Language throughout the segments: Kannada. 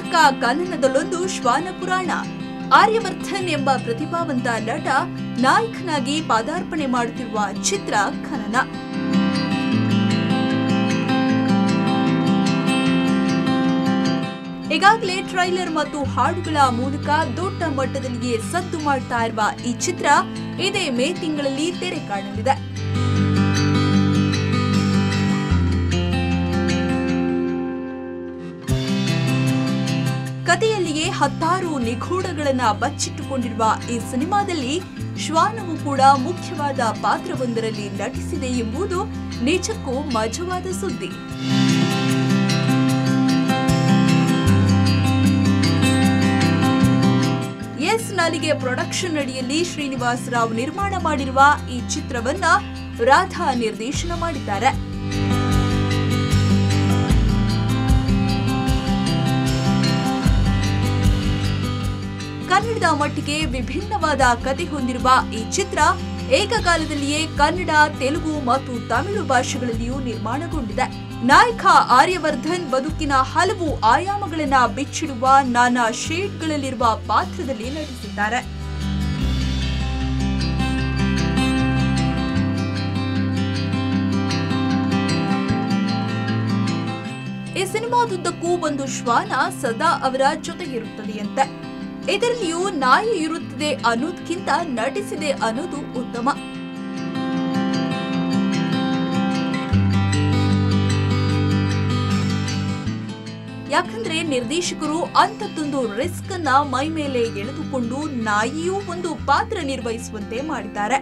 ನಾಟಕ ಕನ್ನಡದಲ್ಲೊಂದು ಶ್ವಾನ ಪುರಾಣ. ಆರ್ಯವರ್ಧನ್ ಎಂಬ ಪ್ರತಿಭಾವಂತ ನಟ ನಾಯಕನಾಗಿ ಪಾದಾರ್ಪಣೆ ಮಾಡುತ್ತಿರುವ ಚಿತ್ರ ಖನನ. ಈಗಾಗಲೇ ಟ್ರೈಲರ್ ಮತ್ತು ಹಾಡುಗಳ ಮೂಲಕ ದೊಡ್ಡ ಮಟ್ಟದಲ್ಲಿಯೇ ಸದ್ದು ಮಾಡ್ತಾ ಇರುವ ಈ ಚಿತ್ರ ಇದೇ ಮೇ ತಿಂಗಳಲ್ಲಿ ತೆರೆ ಕಾಣಲಿದೆ. ಕಥೆಯಲ್ಲಿಯೇ 10 ನಿಗೂಢಗಳನ್ನ ಬಚ್ಚಿಟ್ಟುಕೊಂಡಿರುವ ಈ ಸಿನಿಮಾದಲ್ಲಿ ಶ್ವಾನವು ಕೂಡ ಮುಖ್ಯವಾದ ಪಾತ್ರವೊಂದರಲ್ಲಿ ನಟಿಸಿದೆ ಎಂಬುದು ನಿಜಕ್ಕೂ ಮಜವಾದ ಸುದ್ದಿ. ಎಸ್ ನಾಲಿಗೆ ಪ್ರೊಡಕ್ಷನ್ ಅಡಿಯಲ್ಲಿ ಶ್ರೀನಿವಾಸ್ ರಾವ್ ನಿರ್ಮಾಣ ಮಾಡಿರುವ ಈ ಚಿತ್ರವನ್ನ ರಾಧಾ ನಿರ್ದೇಶನ ಮಾಡಿದ್ದಾರೆ. ಕನ್ನಡದ ಮಟ್ಟಿಗೆ ವಿಭಿನ್ನವಾದ ಕಥೆ ಹೊಂದಿರುವ ಈ ಚಿತ್ರ ಏಕಕಾಲದಲ್ಲಿಯೇ ಕನ್ನಡ, ತೆಲುಗು ಮತ್ತು ತಮಿಳು ಭಾಷೆಗಳಲ್ಲಿಯೂ ನಿರ್ಮಾಣಗೊಂಡಿದೆ. ನಾಯಕ ಆರ್ಯವರ್ಧನ್ ಬದುಕಿನ ಹಲವು ಆಯಾಮಗಳನ್ನ ಬಿಚ್ಚಿಡುವ ನಾನಾ ಶೇಡ್ಗಳಲ್ಲಿರುವ ಪಾತ್ರದಲ್ಲಿ ನಟಿಸಿದ್ದಾರೆ. ಈ ಸಿನಿಮಾದುದ್ದಕ್ಕೂ ಒಂದು ಶ್ವಾನ ಸದಾ ಅವರ ಜೊತೆಗಿರುತ್ತದೆಯಂತೆ. ಇದರಲ್ಲಿಯೂ ನಾಯಿ ಇರುತ್ತದೆ ಅನ್ನೋದಕ್ಕಿಂತ ನಟಿಸಿದೆ ಅನ್ನೋದು ಉತ್ತಮ. ಯಾಕಂದ್ರೆ ನಿರ್ದೇಶಕರು ಅಂಥದ್ದೊಂದು ರಿಸ್ಕ್ ಅನ್ನ ಮೈ ಮೇಲೆ ಎಳೆದುಕೊಂಡು ನಾಯಿಯೂ ಒಂದು ಪಾತ್ರ ನಿರ್ವಹಿಸುವಂತೆ ಮಾಡಿದ್ದಾರೆ.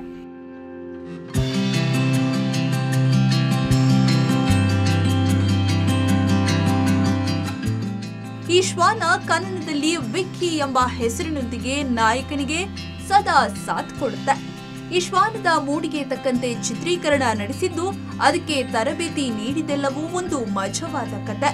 ಈ ಶ್ವಾನ ಕನ್ನಡದಲ್ಲಿ ವಿಕ್ಕಿ ಎಂಬ ಹೆಸರಿನೊಂದಿಗೆ ನಾಯಕನಿಗೆ ಸದಾ ಸಾಥ್ ಕೊಡುತ್ತೆ. ಈ ಶ್ವಾನದ ಮೂಡಿಗೆ ತಕ್ಕಂತೆ ಚಿತ್ರೀಕರಣ ನಡೆಸಿದ್ದು, ಅದಕ್ಕೆ ತರಬೇತಿ ನೀಡಿದೆಲ್ಲವೂ ಒಂದು ಮಜವಾದ ಕತೆ.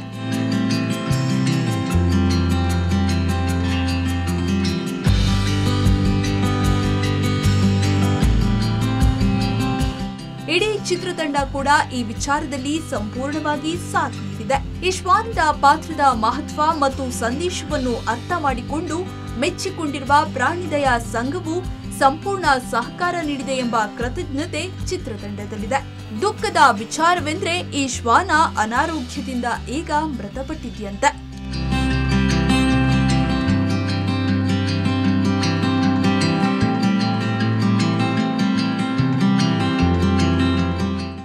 ಇಡೀ ಚಿತ್ರತಂಡ ಕೂಡ ಈ ವಿಚಾರದಲ್ಲಿ ಸಂಪೂರ್ಣವಾಗಿ ಸಾಥ್ ನೀಡಿದೆ. ಈ ಶ್ವಾನದ ಪಾತ್ರದ ಮಹತ್ವ ಮತ್ತು ಸಂದೇಶವನ್ನು ಅರ್ಥ ಮಾಡಿಕೊಂಡು ಮೆಚ್ಚಿಕೊಂಡಿರುವ ಪ್ರಾಣಿದಯ ಸಂಘವು ಸಂಪೂರ್ಣ ಸಹಕಾರ ನೀಡಿದೆ ಎಂಬ ಕೃತಜ್ಞತೆ ಚಿತ್ರತಂಡದಲ್ಲಿದೆ. ದುಃಖದ ವಿಚಾರವೆಂದ್ರೆ ಈ ಶ್ವಾನ ಅನಾರೋಗ್ಯದಿಂದ ಈಗ ಮೃತಪಟ್ಟಿದೆಯಂತೆ.